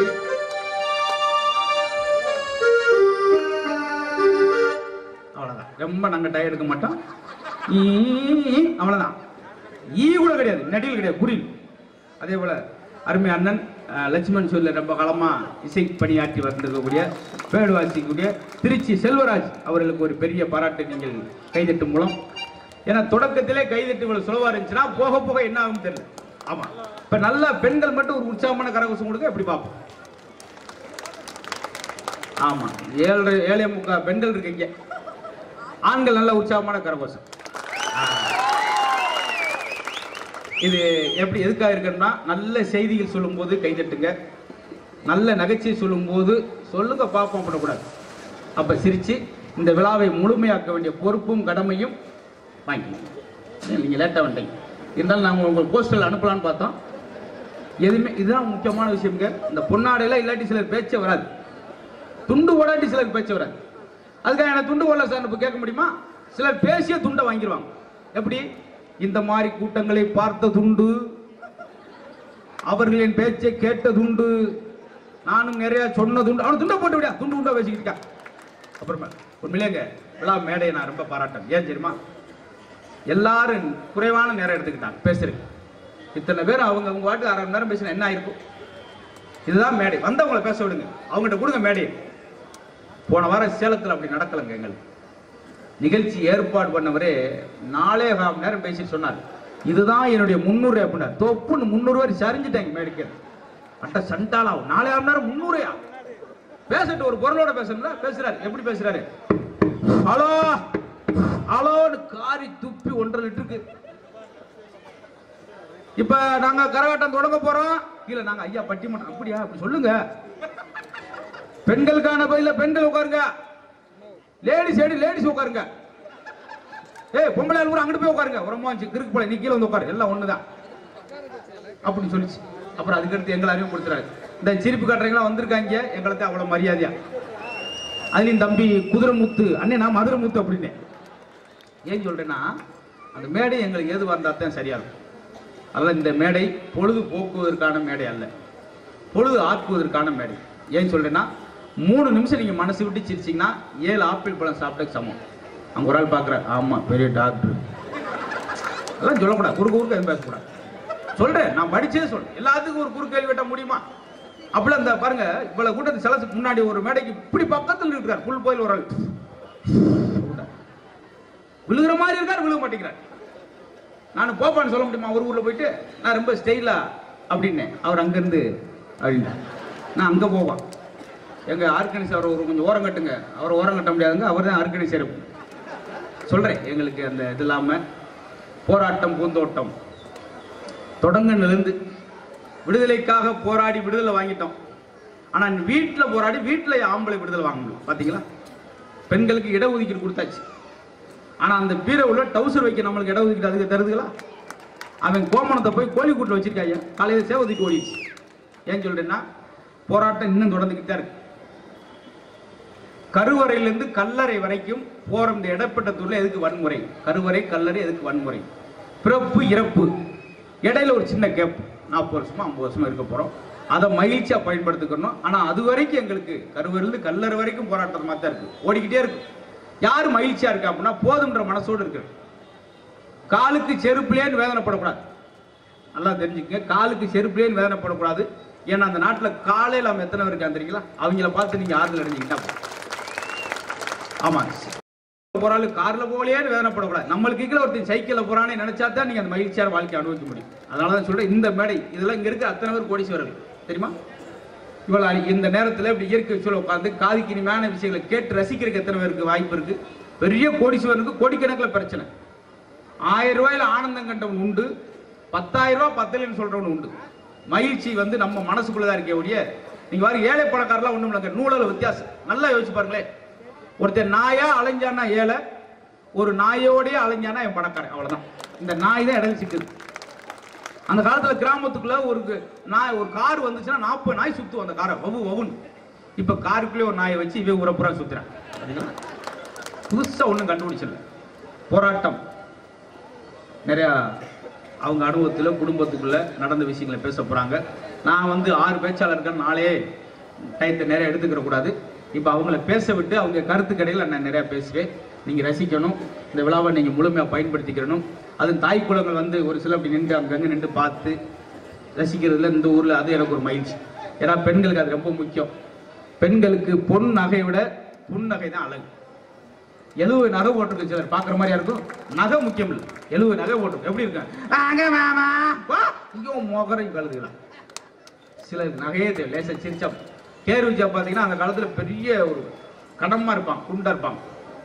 அவ்வளவுதான், ரொம்ப நாங்க டயர் எடுக்க மாட்டோம். அவ்வளவுதான், ஈ கூட கிடையாது, நடிகள் கிடையாது, புரியல. அதே போல அருமை அண்ணன் லட்சுமண் சொல்ல ரொம்ப காலமா இசை பணியாற்றி வந்திருக்கக்கூடிய பேடு வாசிக்கக்கூடிய திருச்சி செல்வராஜ் அவர்களுக்கு ஒரு பெரிய பாராட்டு நீங்கள் கைதட்டு மூலம். ஏன்னா தொடக்கத்திலே கைதட்டு இவ்வளவு சுலவா இருந்துச்சுன்னா போக போக என்ன ஆகும் தெரியல. ஆமா, இப்ப நல்ல பெண்கள் மட்டும் ஒரு உற்சாகமான கரகோஷம் கொடுக்க எப்படி பார்ப்போம்? ஆமா, 7.75 பெண்கள் இருக்கீங்க, ஆண்கள் நல்ல உற்சாகமான கரகோஷம். இது எப்படி எதுக்காக இருக்குன்னா, நல்ல செய்திகள் சொல்லும் போது கைதட்டுங்க, நல்ல நகைச்சுவை சொல்லும் போது சொல்லுங்க பார்ப்போம் பண்ணக்கூடாது. அப்ப சிரிச்சு இந்த விழாவை முழுமையாக்க வேண்டிய பொறுப்பும் கடமையும் வாங்கிக்கணும். நீங்க லேட்டா வந்துட்டீங்க, இருந்தாலும் நாங்கள் உங்கள் போஸ்டல் அனுப்பலான்னு பார்த்தோம். எதுவுமே இதுதான் முக்கியமான விஷயம்ங்க. இந்த பொன்னாடையெல்லாம் இல்லாட்டி சிலர் பேச்சே வராது, துண்டு ஓடாட்டி சிலருக்கு பேச்சே வராது. அதுக்காக என்ன துண்டு ஓடல சார் இப்போ கேட்க முடியுமா? சிலர் பேசிய துண்டை வாங்கிடுவாங்க. எப்படி? இந்த மாதிரி கூட்டங்களை பார்த்த துண்டு, அவர்களின் பேச்சை கேட்ட துண்டு, நானும் நிறைய சொன்ன துண்டு. அவனை துண்டை போட்டு விட துண்டு உண்டா பேசிக்கிட்டா. அப்புறமா உண்மையிலேங்க விழா மேடையை நான் ரொம்ப பாராட்டேன். ஏன் தெரியுமா? எல்லாரும் குறைவான நேரம் எடுத்துக்கிட்டாங்க பேசுறேன். இத்தனை பேர் அவங்க வாட்டு 1/2 மணி நேரம் பேசினா என்ன ஆயிருக்கும்? இதுதான் மேடை. வந்தவங்களை பேச விடுங்க, அவங்ககிட்ட கொடுங்க மேடையை. போன வாரம் சேலத்தில் அப்படி நடக்கலைங்க. எங்களுக்கு நிகழ்ச்சி ஏற்பாடு பண்ணவரே 4.25 மணி நேரம் பேசி சொன்னார், இதுதான் என்னுடைய 300 அப்படின்னார். தொப்புன்னு 300 பேர் சரிஞ்சிட்டாங்க மேடைக்கு. அட்ட சண்டாலாம் 4.5 மணி நேரம் 300 பேசிட்டு ஒரு பொருளோட பேசணும்ல பேசுறாரு. எப்படி பேசுறாரு? ஹலோ ஹலோன்னு காரி துப்பி 1.5 லிட்டருக்கு. இப்ப நாங்க கரகாட்டம் தொடங்க போறோம், இல்ல நாங்க ஐயா பட்டிமன்றம். அப்படியா? அப்படி சொல்லுங்க. பெண்களுக்கான பதில பெண்கள் உட்காருங்க, லேடிஸ் லேடிஸ் உட்காருங்க. ஏய் பொம்பளை கூட அங்கிட்டு போய் உட்காருங்க. உரமா கிறுக்கு போல நீ கீழே வந்து உட்காரு, எல்லாம் ஒண்ணுதான் அப்படின்னு சொல்லிச்சு. அப்புறம் அதுக்கடுத்து எங்களை அறிமுகப்படுத்துறாரு. இந்த சிரிப்பு காட்டுறீங்களா வந்திருக்காங்க, எங்களுக்கு அவ்வளவு மரியாதையா. அதுலயும் தம்பி குதிரைமுத்து அண்ணே, நான் மதுரைமுத்து அப்படின்னு. ஏன் சொல்றேன்னா, அந்த மேடை எங்களுக்கு ஏது வந்தாத்தான் சரியா இருக்கும். அதெல்லாம் இந்த மேடை பொழுது போக்குவதற்கான மேடை அல்ல, பொழுது ஆக்குவதற்கான மேடை. ஏன் சொல்றேன்னா, 3 நிமிஷம் நீங்க மனசு விட்டு சிரிச்சீங்கன்னா 7 ஆப்பிள் பழம் சாப்பிட்ட சமம். அங்க ஒரு ஆள் பாக்குற, ஆமா பெரிய டாக்டர், அதெல்லாம் சொல்லக்கூடாது. குறுக்கு எதுவும் பேசக்கூடாது. சொல்றேன், நான் படிச்சே சொல்றேன். எல்லாத்துக்கும் ஒரு குறுக்கு கேள்வி வெட்ட முடியுமா? அப்படிலாம் இந்த பாருங்க, இவ்வளவு கூட்டத்து செலசுக்கு முன்னாடி ஒரு மேடைக்கு இப்படி பக்கத்தில் இருக்கிறார். புல் போயில் ஒரு ஆள் விழுகிற மாதிரி இருக்காரு, விழுக மாட்டேங்கிறார். நான் போப்பான்னு சொல்ல முடியுமா? ஒரு ஊர்ல போயிட்டு நான் ரொம்ப ஸ்டைலா அப்படின்னு, அவர் அங்கிருந்து அப்படின்னா நான் அங்க போவான். எங்க ஆர்கனைஸ் அவர் ஒரு கொஞ்சம் ஓரம் கட்டுங்க, அவர் ஓரம் கட்ட முடியாதுங்க, அவர் தான் ஆர்கனைசர். சொல்றேன், எங்களுக்கு அந்த இது இல்லாம போராட்டம் பூந்தோட்டம் தொடங்கிலிருந்து விடுதலைக்காக போராடி விடுதலை வாங்கிட்டோம். ஆனா வீட்டில் போராடி வீட்டில் ஆம்பளை விடுதலை வாங்கணும். பாத்தீங்களா? பெண்களுக்கு இடஒதுக்கீடு கொடுத்தாச்சு. ஆனா அந்த பீரை உள்ள டவுசர் வைக்க நம்மளுக்கு இடஒதுக்கீடு அதுக்கு தருதுங்களா? அவன் கோமணத்தை போய் கோழிக்கூட்டில் வச்சிருக்காங்க, காலையில் சேவதிக்கு ஓடிடுச்சு. ஏன் சொல்றேன்னா, போராட்டம் இன்னும் தொடர்ந்துக்கிட்டே இருக்கு. கருவறையிலிருந்து கல்லறை வரைக்கும் போற இந்த இடப்பட்டத்தூர்ல எதுக்கு வன்முறை? கருவறை கல்லறை எதுக்கு வன்முறை? பிறப்பு இறப்பு இடையில ஒரு சின்ன கேப், 40 வருஷமா 50 வருஷமா இருக்க போறோம். அதை மகிழ்ச்சியா பயன்படுத்திக்கணும். ஆனா அது வரைக்கும் எங்களுக்கு கருவறையிலிருந்து கல்லறை வரைக்கும் போராட்டம் மாதிரி தான் இருக்கு, ஓடிக்கிட்டே இருக்கு. யாரு மகிழ்ச்சியா இருக்கா அப்படின்னா போதும்ன்ற மனசோடு இருக்கு. காலுக்கு செருப்புலேன்னு வேதனைப்படக்கூடாது. நல்லா தெரிஞ்சுக்க, காலுக்கு செருப்புலேன்னு வேதனைப்படக்கூடாது. ஏன்னா அந்த நாட்டில் காலையில் அவன் எத்தனை பேருக்கு தெரியுங்களா, அவங்கள பார்த்து நீங்க ஆறுதல் அடைஞ்சிக்கிட்டா ஆமா. போறாள் கார்ல போகலையேன்னு வேதனைப்படக்கூடாது. நம்மளுக்கு கீழே ஒருத்தர் சைக்கிள்ல போறானே நினைச்சா தான் நீங்க அந்த மகிழ்ச்சியான வாழ்க்கை அனுபவிக்க முடியும். அதனாலதான் சொல்றேன், இந்த மேடை இதெல்லாம் இங்க இருக்க அத்தனை பேர் கோடீஸ்வரர்கள் தெரியுமா. இவ்வளவு இந்த நேரத்தில் இப்படி இயற்கை சூழல் உட்காந்து காதுக்கு இனிமையான விஷயங்களை கேட்டு ரசிக்கிறதுக்கு எத்தனை பேருக்கு வாய்ப்பு இருக்கு. பெரிய கோடீஸ்வரனுக்கு கோடிக்கணக்கில் பிரச்சனை. 1000 ரூபாயில ஆனந்தம் கண்டவன் உண்டு, 10,000 ரூபாய் பத்தலைன்னு சொல்றவன் உண்டு. மகிழ்ச்சி வந்து நம்ம மனசுக்குள்ளதான் இருக்கே ஒழிய நீங்க வாரு ஏழை பணக்காரெல்லாம் ஒண்ணும் இல்லைங்க. நூலில் வித்தியாசம் நல்லா யோசிச்சு பாருங்களேன். ஒருத்தர் நாயா அலைஞ்சானா ஏழை, ஒரு நாயோடய அலைஞ்சானா என் பணக்காரன். அவ்வளவுதான். இந்த நாய் தான் இடையில சிக்குது. அந்த காலத்துல கிராமத்துக்குள்ள ஒரு கார் வந்துச்சுன்னா 40 நாய் சுத்தும் அந்த காரை வவுன்னு. இப்ப காருக்குள்ளே ஒரு நாயை வச்சு இவன் உரப்புறா சுத்துறான். புதுசா ஒண்ணும் கண்டுபிடிச்சல. போராட்டம் நிறைய அவங்க அனுபவத்தில் குடும்பத்துக்குள்ள நடந்த விஷயங்களை பேச போறாங்க. நான் வந்து 6 பேச்சாளர்கள் நாளே டயத்தை நிறைய எடுத்துக்கிற கூடாது. இப்போ அவங்கள பேச விட்டு அவங்க கருத்துக்கடையில் நான் நிறையா பேசுவேன். நீங்கள் ரசிக்கணும், இந்த விழாவை நீங்கள் முழுமையாக பயன்படுத்திக்கணும். அதுவும் தாய் குலங்கள் வந்து ஒரு சில அப்படி நின்று அங்கங்கே நின்று பார்த்து ரசிக்கிறதுல இந்த ஊரில் அது எனக்கு ஒரு மகிழ்ச்சி. ஏன்னா பெண்களுக்கு அது ரொம்ப முக்கியம். பெண்களுக்கு பொன் நகையை விட புன்னகை தான் அழகு. 70 நகை போட்டிருக்கு சிலர் பார்க்குற மாதிரியா இருக்கும். நகை முக்கியம் இல்லை, 70 நகை போட்டிருக்கு. எப்படி இருக்காங்க மோகரை கழுதுக்கலாம். சிலர் நகையே லேசா சிரிச்சா கேர் வச்சா பார்த்தீங்கன்னா அந்த காலத்தில் பெரிய ஒரு கடமா இருப்பாங்க, குண்டா இருப்பாங்க.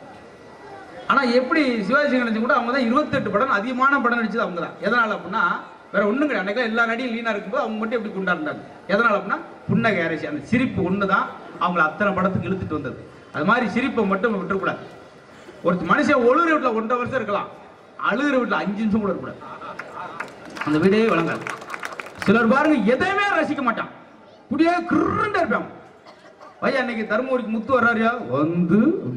ஆனால் எப்படி சிவாஜி கணேசன் கூட அவங்க தான் 28 படம் அதிகமான படம் நடிச்சது அவங்க தான். எதனால் அப்படின்னா வேற ஒன்றும் கிடையாது. அன்றைக்கெல்லாம் எல்லா நடியும் லீனாக இருக்கும்போது அவங்க மட்டும் எப்படி குண்டா இருந்தாங்க. எதனால் அப்படின்னா புன்னகை அரைச்சி அந்த சிரிப்பு ஒன்று தான் அவங்கள அத்தனை படத்துக்கு இழுத்துட்டு வந்தது. அது மாதிரி சிரிப்பை மட்டும் விட்டுறக்கூடாது. ஒரு மனுஷன் ஒழுகிற வீட்டில் 1.5 வருஷம் இருக்கலாம், அழுகிற வீட்டில் 5 நிமிஷம் கூட இருக்கக்கூடாது. அந்த வீடே வழங்காது. சிலர் பாருங்க எதையுமே ரசிக்க மாட்டான், குடியே கிருண்ட இருப்பான். பையன் அன்னைக்கு தருமபுரிக்கு முத்து வர்றாரியா வந்து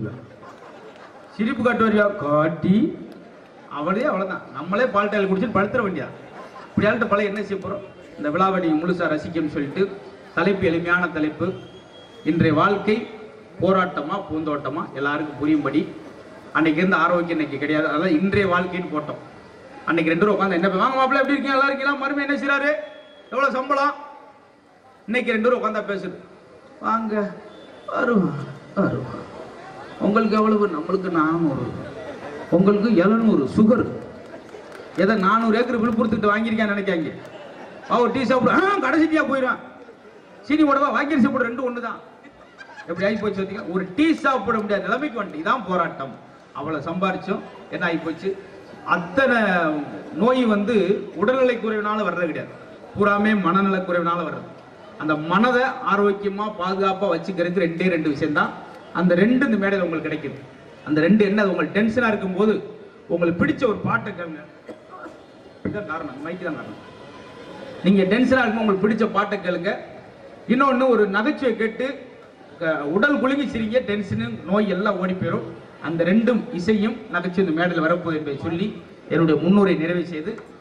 சிரிப்பு காட்டு வரியா காட்டி அவளே அவ்வளவுதான். நம்மளே பால்டாயில் குடிச்சிட்டு படுத்துற வேண்டியா. இப்படி ஆள்கிட்ட பழைய என்ன செய்ய போறோம். இந்த விழாவை நீங்க முழுசா ரசிக்கணும்னு சொல்லிட்டு தலைப்பு எளிமையான தலைப்பு. இன்றைய வாழ்க்கை போராட்டமா பூந்தோட்டமா எல்லாருக்கும் புரியும்படி. அன்னைக்கு இருந்த ஆரோக்கியம் இன்னைக்கு கிடையாது. அதான் இன்றைய வாழ்க்கைன்னு போட்டோம். அன்னைக்கு 2 பேரும் உட்காந்து என்ன வாங்க மாப்பிள்ள எப்படி இருக்கீங்க எல்லாரும் இருக்கீங்களா, மறுபடியும் என்ன செய்யறாரு, எவ்வளவு சம்பளம். இன்னைக்கு 2 பேரும் உட்காந்தா பேசுது, வாங்க வருவோம் வருவோம், உங்களுக்கு எவ்வளவு, நம்மளுக்கு 400, உங்களுக்கு 700 சுகர். எதை 400 ஏக்கர் விழுப்புரத்துக்கிட்ட வாங்கியிருக்கான்னு நினைக்காங்க. அவர் டீ சாப்பிட கடைசி டீயா போயிடுவான். சீனி போடவா வாங்கி சாப்பிட 2 ஒன்று தான். எப்படி ஆகி போச்சு பார்த்தீங்கன்னா, ஒரு டீ சாப்பிட முடியாத நிலைமைக்கு வந்துட்டு. இதான் போராட்டம். அவ்வளோ சம்பாரிச்சோம், என்ன ஆகி போச்சு. அத்தனை நோய் வந்து உடல்நிலை குறைவினால வர்றது கிடையாது, பூராமே மனநல குறைவினால வர்றது. அந்த மனதை ஆரோக்கியமா பாதுகாப்பா வச்சுக்கிறதுக்கு 2 விஷயம் தான். அந்த 2 இந்த மேடையில் உங்களுக்கு கிடைக்குது. அந்த 2 என்ன, உங்களுக்கு டென்ஷனா இருக்கும் போது உங்களுக்கு பிடிச்ச ஒரு பாட்டை கேளுங்க. இதுதான் காரணம், மைக்கு தான் காரணம். நீங்க டென்ஷனா இருக்கும் உங்களுக்கு பிடிச்ச பாட்டை கேளுங்க. இன்னொன்னு ஒரு நகைச்சுவை கேட்டு உடல் குலுங்கி சிரிங்க, டென்ஷனு நோய் எல்லாம் ஓடி போயிடும். அந்த 2 இசையும் நகைச்சுவை இந்த மேடையில் வரப்போகுது என்பதை சொல்லி என்னுடைய முன்னுரை நிறைவு செய்து